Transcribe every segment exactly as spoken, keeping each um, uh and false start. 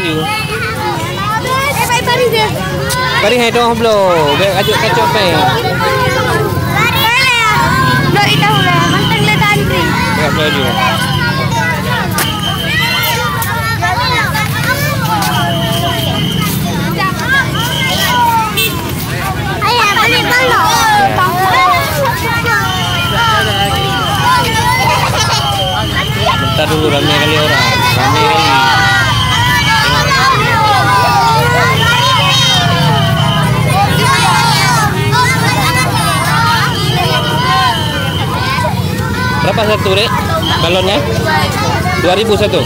Melayu. Eh, baik Paris dia. Paris hai dong belum. Biar ajuk kacau pe. Lo ita hula, manteng le antri. Enggak Melayu. Ayah, balik balok. Bentar dulu, ramai kali orang. Ramai kali. Berapa satu, Rek? Balonnya? dua ribu satu.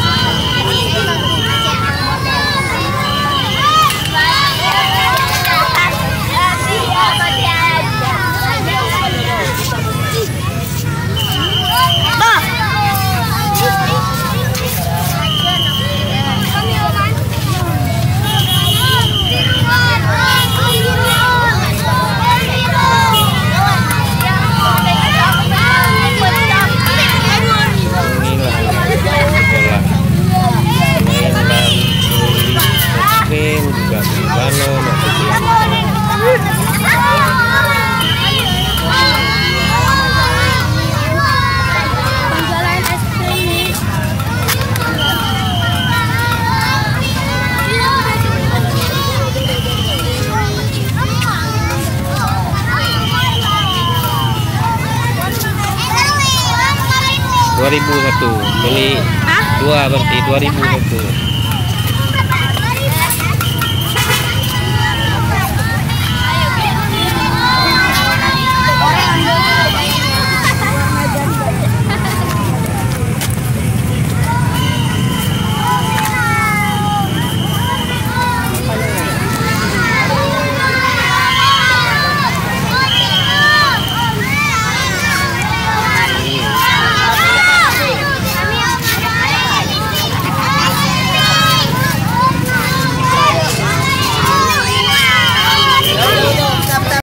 dua ribu satu beli. Hah? Dua berarti dua ribu satu.